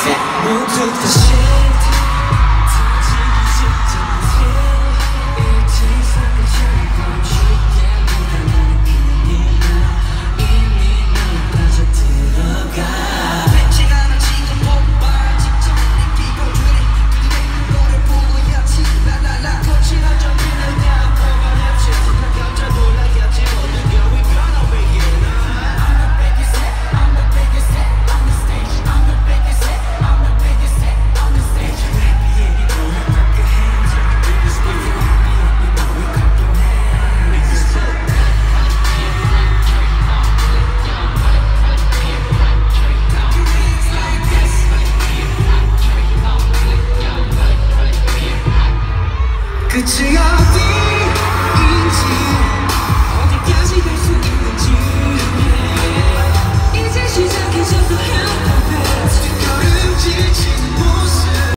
모두 다 shift 터지기 직전 일제상을 잘 쉽게 믿어내는 그니야 이미 널 빠져들어가 뱉지 않아 지금 폭발 직접 느끼고 주니 그대 노래 부르야지 라라라 거칠어 접히는 나 뽑아냈지 난 깜짝 놀라겠지 모두가 we gonna make it I'm the biggest hit I'm the biggest hit on the stage I'm the biggest hit I'm the biggest hit on the stage happy 얘기 너무 깎여 hands up biggest hit happy 얘기 너무 깎여 hands up 끝이 어디